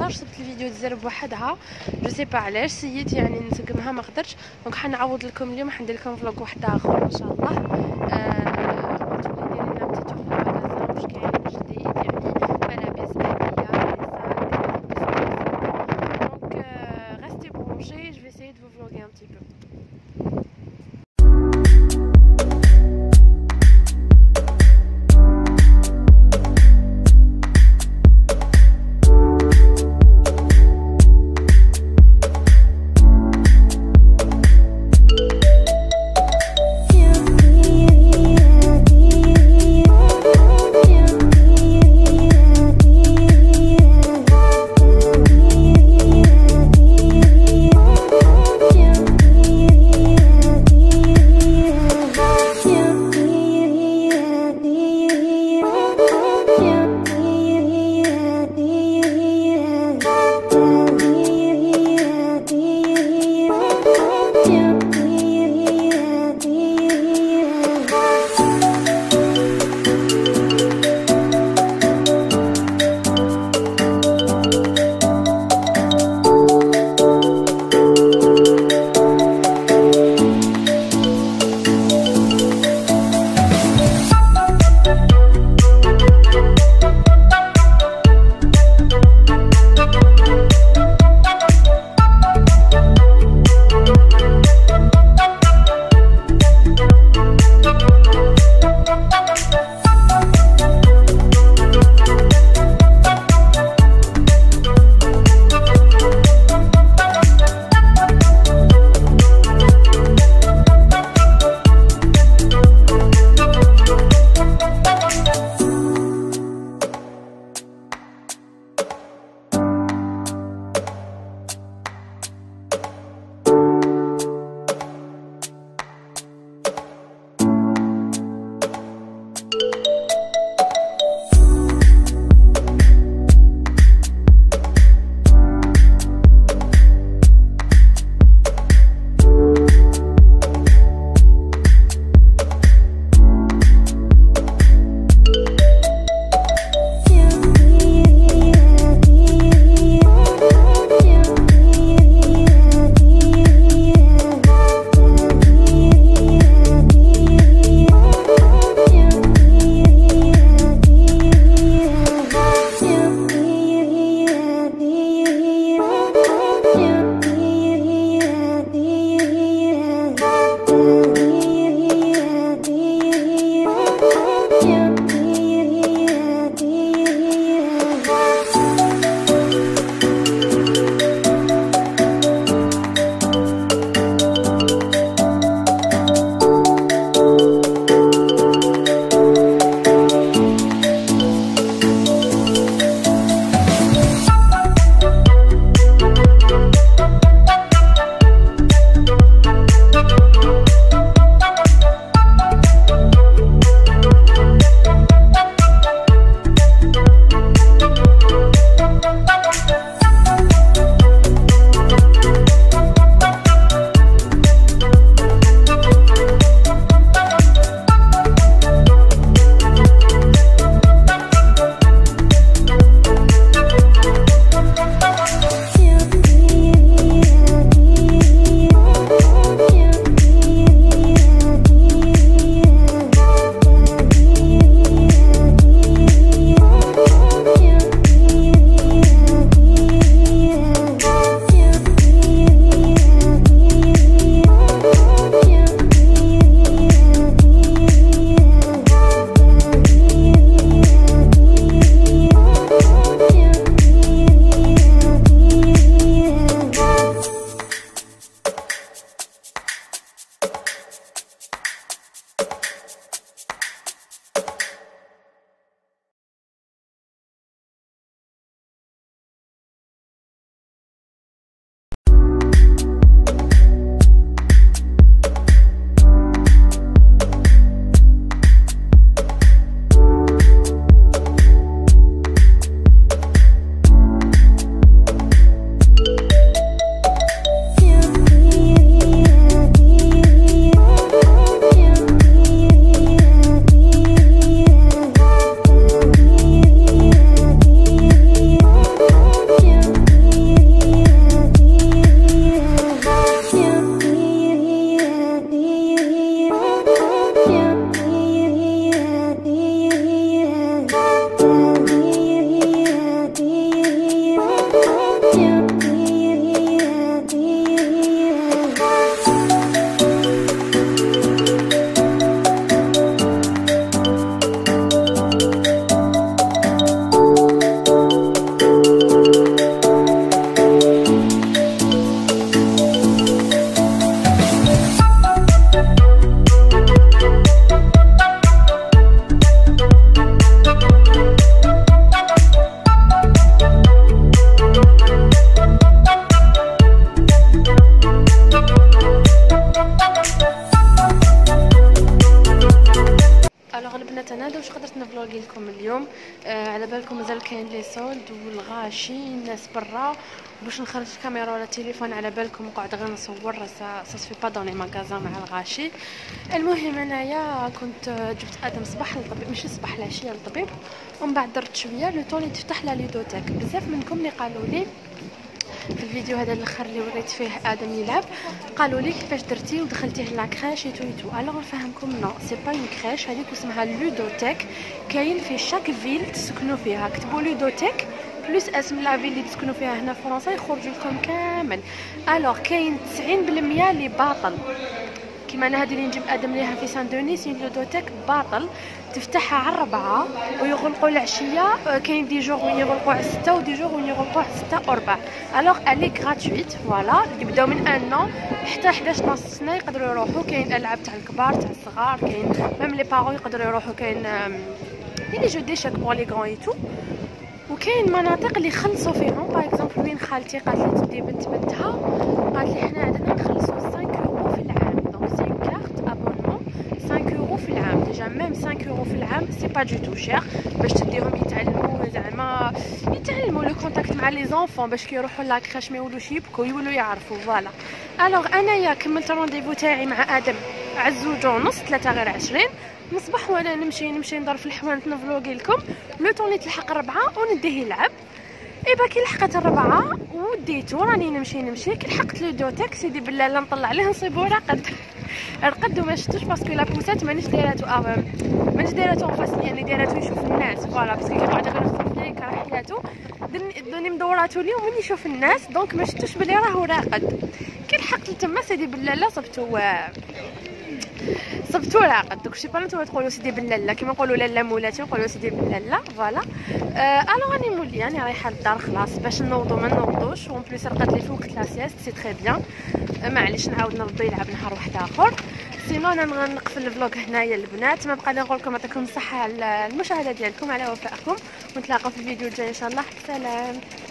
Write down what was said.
نهار صبت الفيديو تزر بوحدها، جو سي با علاش سيت يعني نسقمها ما قدرتش. دونك حنعوض لكم اليوم، حندير لكم فلوق واحد اخر ان شاء الله. تولي ديري لنا بتي تور ماغازان واش كاين جديد، يعني ملابس عاديه دونك restez branchés, je vais essayer de vous vlogger un petit peu. Yeah. البنات انا هذا واش قدرت نفلوغي لكم اليوم. على بالكم مازال كاين لي سولد والغاشي الناس برا، باش نخرج الكاميرا ولا التليفون على بالكم نقعد غير نصور سا سي با دون لي ماغازان مع الغاشي. المهم انايا كنت جبت ادم صباح للطبيب، ماشي صباح العشيه للطبيب، ومن بعد درت شويه لو طون تفتح لا ليدوتيك. بزاف منكم اللي قالوا لي في الفيديو هذا الاخر اللي وريت فيه ادم يلعب، قالوا لي كيفاش درتي ودخلتيه لا كريش ايتو ايتو. الوغ نفهمكم نو سي با اون كريش، هذيك اسمها لودوتيك، كاين في شاك فيل تسكنوا فيها، كتبوا لودوتيك بلوس اسم لا فيل اللي تسكنوا فيها هنا في فرنسا يخرج لكم كامل. الوغ كاين 90% اللي باطل، كيما انا هذه اللي نجيب ادم ليها في سان دوني سي لودوتيك باطل، تفتحها على 4 ويغلقوا العشيه. كاين دي جور وين يغلقوا على 6 ودي جور وين يغلقوا على 6 و4. الوغ الي غراتويت فوالا، يبداو من 1 نون حتى 11 نص سنه يقدروا يروحوا. كاين العاب تاع الكبار تاع الصغار، كاين ميم لي بارون يقدروا يروحوا، كاين لي جو دي شاك بور لي غران اي تو. وكاين مناطق اللي خلصوا فيهم، باغ اكزومبل وين خالتي قالت لي تدي بنتها، قالت لي حنا عندنا نخلصوا 5 يورو في العام، دونك سي اون كارت ابونمون 5 يورو في العام. ديجا ميم 5 يورو في العام سي با دو تو شير باش تديهم يتعلموا، زعما يتعلموا لو كونتاكت مع لي زونفون باش كيروحوا لا كريش ما يولوش يبكوا، يولوا يعرفوا فوالا. الوغ انايا كملت رونديفو تاعي مع ادم على 2:30 3 غير 20 نصبح، وانا نمشي ندور في الحوانت نفلوغي لكم لو طون اللي تلحق 4 ونديه يلعب. ايبا كي لحقت 4 وديتو راني نمشي كي لحقت لو دوتيك سيدي بالله لا نطلع عليه نصيبو رقد وما شفتوش باسكو لا بوسات مانيش دايراتو مانيش دايراتو فاس، يعني دايراتو يشوف الناس فوالا، باسكو كيقعد غير يخطف فيا يكره حياتو دوني مدوراتو ليه ومن يشوف الناس، دونك ما شفتوش بلي راهو راقد. كي لحقت لتما سيدي بالله لا صبتو راقد. دوك شي نتوما تقولوا سيدي بالله كيما نقولوا لالا مولاتي نقولوا سيدي بالله فوالا. الو راني مولي راني رايحه للدار خلاص باش نوضوا ما نوضوش، وان بليس رقد لي في وقت لا سيست سي تري بيان. معليش نعاود نرضو يلعب نهار واحد اخر. سينو انا نقفل الفلوق هنايا البنات، ما بقى لي نقول لكم يعطيكم الصحه على المشاهده ديالكم على وفائكم، ونتلاقاو في الفيديو الجاي ان شاء الله. سلام.